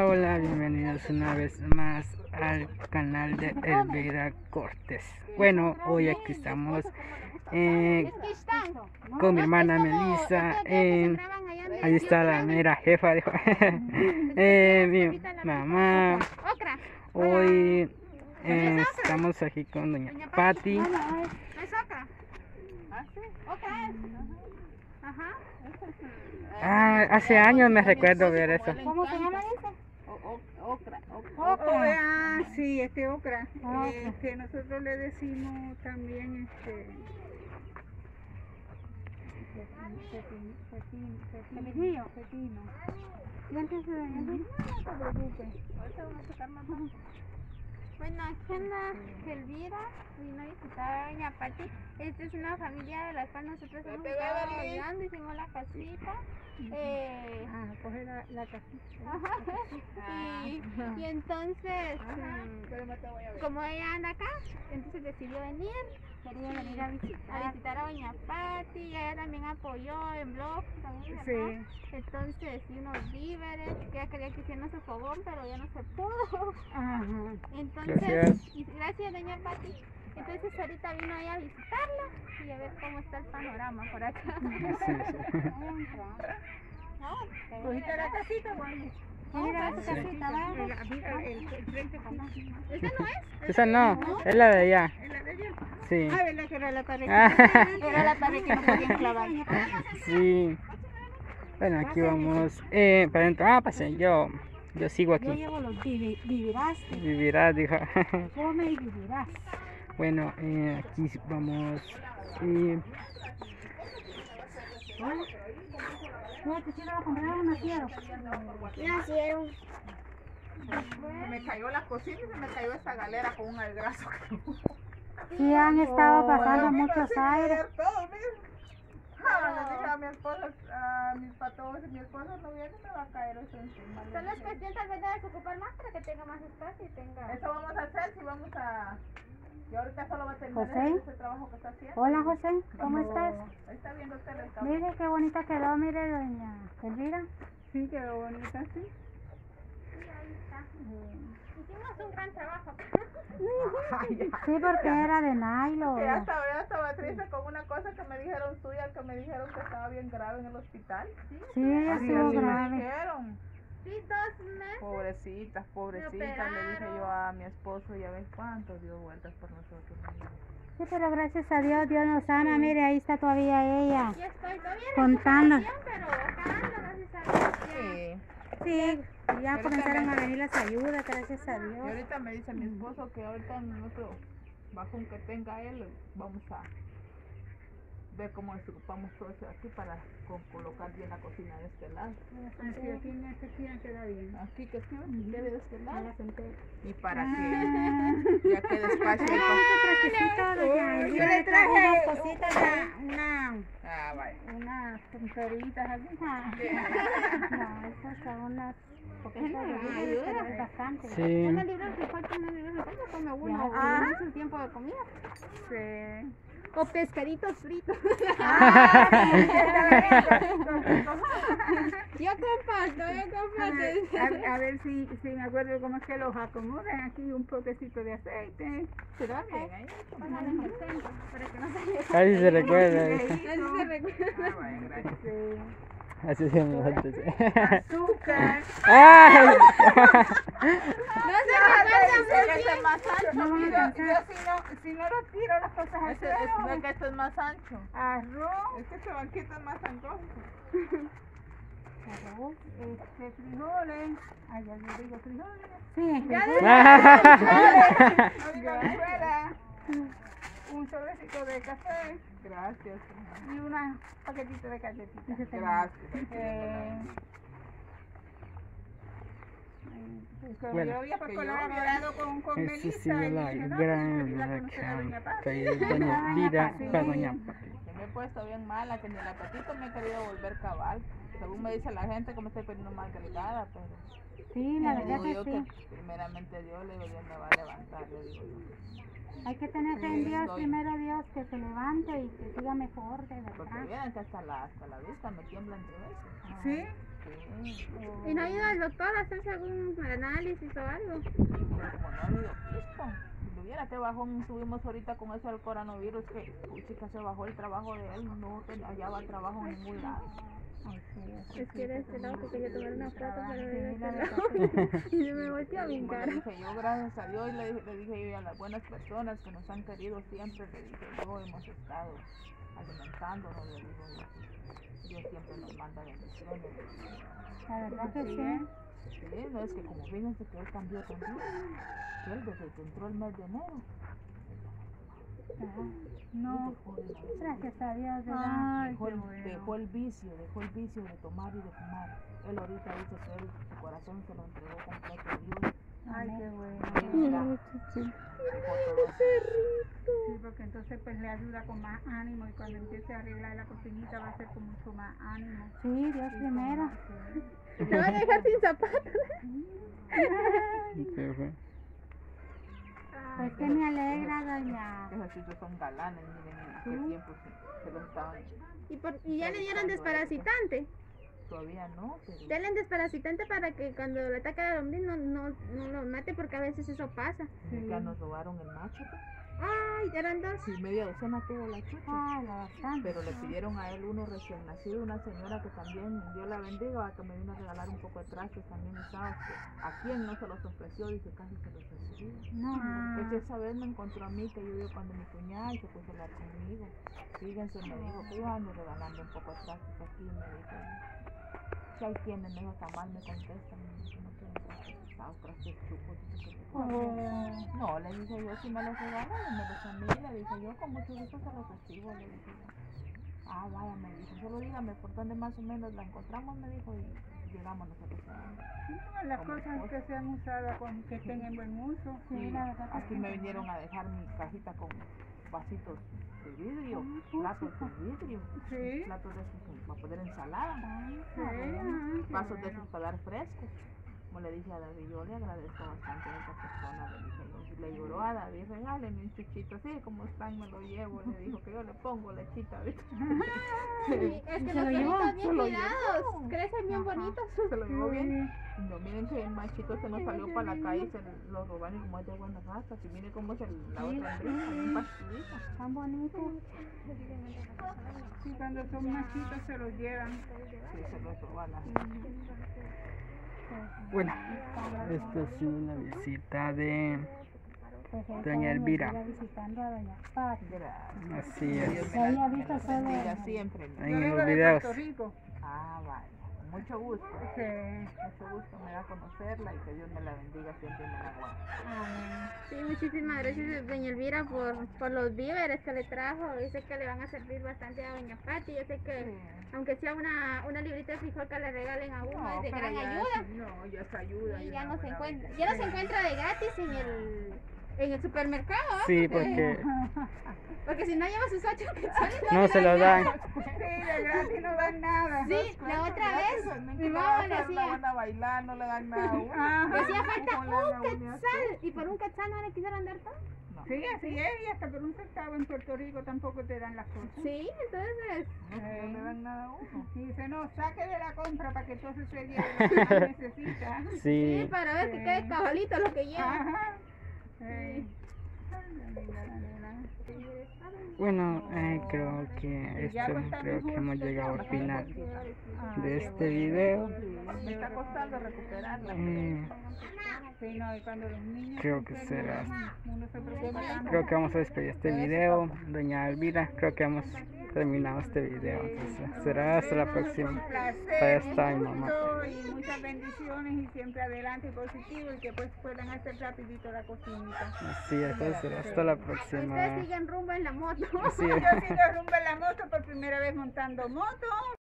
Hola, bienvenidos una vez más al canal de Elvira Cortés. Bueno, hoy aquí estamos con mi hermana Melissa. Ahí está la mera jefa, dijo. Mi mamá. Hoy estamos aquí con doña Patti. Hace años me recuerdo ver eso. ¿Cómo se llama ese? Ocra. Sí, ocra. Que nosotros le decimos también pepino. Siéntese, doña Luisa, no se preocupe. Ahorita vamos a sacar más. Bueno, aquí anda Elvira, vino a visitar a doña Patti. Esta es una familia de la cual nosotros hemos estado ayudando, hicimos la casita. Coge la casita. Y entonces, como ella anda acá, entonces decidió venir. Quería venir a visitar a doña Patti. Ella también apoyó en blog también, ¿verdad? Sí. Entonces, y unos víveres, que ella quería que hiciéramos su fogón, pero ya no se pudo. Entonces, gracias doña Patti. Entonces ahorita vino ella a visitarla y a ver cómo está el panorama por acá. ¿Cogiste la casita, Juan? Mira esa casita, va. El frente. ¿Esa no es? Esa no, es la de allá. ¿Es la de ella? Sí. ¿Verdad que era la pared? Era la pared que no podían clavar. Sí. Bueno, aquí vamos para adentro. Pasen, yo sigo aquí. Yo llevo los vivirás. Vivirás, dijo. Come y vivirás. Bueno, aquí vamos. No, te quiero comprar o nacieron. Nacieron. Se me cayó la cocina y se me cayó esta galera con un algrazo. Sí, han estado pasando muchos aires. Le dije a mi esposa, a mis patojos y mi esposa, no viene, me va a caer eso encima. Solo es cuestión tal vez de desocupar más para que tenga más espacio y tenga... Eso vamos a hacer, si vamos a... Y ahorita solo va a terminar José. ese trabajo que está haciendo. Hola, José, ¿cómo estás? Ahí está viendo tele. Mire qué bonita quedó, mire, doña Elvira. Sí, quedó bonita, sí. Sí, ahí está. Hicimos un gran trabajo. Sí, porque era de nylon. Ya estaba triste con una cosa que me dijeron suya, que me dijeron que estaba bien grave en el hospital. Sí, Así estuvo me grave. dijeron. Sí, 2 meses. Pobrecitas, le dije yo a mi esposo, ya ves cuánto dio vueltas por nosotros. Sí, pero gracias a Dios, Dios nos ama. Mire, ahí está todavía ella. Ya estoy todavía en Contando. recuperación, pero acá ando, gracias a Dios. Sí. Sí, ya comenzaron a venir las ayudas, gracias a Y Dios. ahorita me dice mi esposo que ahorita en otro bajón que tenga él, vamos a ver cómo desocupamos todo eso aquí para colocar bien la cocina de este lado. Así, aquí en esta esquina queda bien. Aquí que sí, quede de este lado. Senté. Y para que ya quede espacio. Yo le traje unas cositas, Vaya. unas tonteritas aquí. No, esas son unas poquitas de libros, pero es bastante. Sí. Una libra de falta, una libra de falta, come uno. Ah. Es el tiempo de comida. Sí. O pescaditos fritos. Yo comparto. A ver si me acuerdo cómo es que los acomodan aquí, un potecito de aceite. Se da bien ahí. Póngale en el centro, para que no se lleve. Ahí se recuerda. Así se recuerda. Vaya, gracias. Sí. Así se llama antes. Azúcar. ¡Ay! No se recuerda Este es más ancho. No van a Yo si no lo tiro las cosas al este, suelo. no es que este es más ancho. Arroz, Es que este banquito es más angosto. frijoles. Ay, ya yo digo frijoles. Sí, No digo afuera. un sobrecito de café Gracias. y una paquetito de galletitas. Gracias. Bueno. Yo había colaborado con Esa Melissa sí es la y dije, no, gran la conocer a doña Patti. que hay doña Vida para doña Patti. Que me he puesto bien mala, que ni la patita me he querido volver cabal. Según me dice la gente que me estoy poniendo mal delgada, pero Sí, la verdad digo yo que que sí. primeramente Dios, le digo, Dios me va a levantar, le digo yo. Hay que tener fe en Dios, primero Dios, que se levante y que siga mejor, de Porque verdad. vienen que hasta la vista me tiemblan de veces. ¿Sí? Sí. ¿Y no ha ido al doctor a hacerse algún análisis o algo? Pero como no ha habido visto, si lo hubiera que bajón subimos ahorita con eso del coronavirus, que chica se bajó el trabajo de él, no hallaba trabajo en ningún lado. Ay, sí, Es que era este lado que quería tomar una foto, pero era este lado. Y se me volteó a mi Como cara. le dije yo, gracias a Dios, le dije yo a las buenas personas que nos han querido siempre, le dije yo, hemos estado alimentándonos, le digo yo. Dios siempre nos manda bendiciones. Le digo yo. la verdad que sí. Sí, no es que como fíjense que él cambió también, que él desde que entró el mes de enero, Ajá. No, dejó de la vez. gracias a Dios, ¿verdad? Dejó, Ay, qué el, bueno. dejó el vicio de tomar y de fumar. Él ahorita dice que él, su corazón se lo entregó completo a Dios. Ay, qué bueno. Dejó todo eso. Sí, porque entonces pues le ayuda con más ánimo y cuando empiece a arreglar la cocinita va a ser con mucho más ánimo. Sí, Dios primero. Me van a dejar sin zapatos. ¿Qué fue? Pues que me alegra, doña. Esos chicos son galanes, miren en qué tiempo se los estaban. Y ya le dieron desparasitante. Todavía no, pero Denle desparasitante para que cuando le ataque a lombriz no lo mate, porque a veces eso pasa. ya nos robaron el macho. Pues. Ay, eran dos. Sí, media docena tuvo la chucha. Ay, la bastante. Pero le pidieron a él uno recién nacido, una señora que también, Dios la bendiga, que me vino a regalar un poco de trastes también usados, que a quien no se los ofreció, dice casi se los recibió. No, Pues esa vez me encontró a mí, que yo vivo cuando mi cuñada y se puso a hablar conmigo. Fíjense, me dijo que yo ando regalando un poco de trastes aquí, me dijo. Si ahí tienen, me dijo, mal me contestan, me dijo, no quieren trastes usados, trastes chucos, dice que no, le dije yo, si me los regalan, me los a mí, le dije yo, con mucho gusto se los recibo, le dije yo. Ah, vaya, me dijo, solo dígame por dónde más o menos la encontramos, me dijo, y llegamos nosotros a las cosas que se han usado con que estén en buen uso. Sí, aquí me vinieron a dejar mi cajita con vasitos de vidrio, platos de vidrio, Sí. platos de esos para poner ensalada, Sí, vasos de esos para dar frescos. Como le dije a David, yo le agradezco bastante a esta persona, le dije yo. Le lloró a David, regáleme un chuchito, así como están, me lo llevo, le dijo que yo le pongo lechita, ¿viste? Sí, es que ¿Se los lo llevó? perritos bien Se lo cuidados, llevó. crecen bien bonitos. Se lo llevó bien. No, miren que el machito se nos salió para la calle y se lo robaron como es de buenas razas. Y miren cómo es la otra hembrita, bien pastudita. tan bonitos. Sí, cuando son machitos se los llevan. Sí, se lo roban las. Bueno, esta ha sido la visita de Pues ahí Doña estábamos Elvira. visitando a doña Pati. Gracias. Así Dios es. me había la visto solo bendiga en- siempre. En Yo vengo los de videos. Puerto Rico. Ah, vaya. Mucho gusto. Sí. Mucho gusto me da conocerla y que Dios me la bendiga siempre y me la guarde. Amén. Sí, muchísimas gracias doña Elvira por los víveres que le trajo. Dice que le van a servir bastante a doña Pati. Yo sé que aunque sea una librita de frijol que le regalen a uno es de pero gran ya ayuda. no, ya es ayuda. Y es ya una no se buena encuentra, bendición. ya no se encuentra de gratis en el supermercado, ¿ah? Sí, porque Porque si no lleva sus 8 quetzales no se lo dan. Sí, de gratis no dan nada. Sí, la otra vez Gracias, mi mamá me la decía, van a bailar, no le dan nada a uno. decía falta ¿Cómo le dan a un uno esto? quetzal y por un quetzal no le quisieron dar todo. No, Sí, así es, y hasta por un centavo en Puerto Rico tampoco te dan las cosas. Sí, entonces, no le dan nada a uno. Y dice, no, saque de la compra para que entonces se lleve lo que más necesita. sí, Sí, para ver que quede cabalito lo que lleva. Ajá. Sí. Ay, la nena. bueno, creo que creo que hemos llegado al final de este video. Me está costando recuperarla. Sí, no, y cuando los niños Creo se que enferman, será. uno se preocupa tanto. Creo que vamos a despedir este video. Doña Elvira, creo que hemos terminado este video. Entonces, será hasta la próxima. Un placer, Ahí está un mi mamá. gusto y muchas bendiciones y siempre adelante y positivo y que pues puedan hacer rapidito la cocinita. Así es, entonces será hasta la Ustedes próxima. siguen rumbo en la moto. Así Yo es. sigo rumbo en la moto por primera vez montando moto,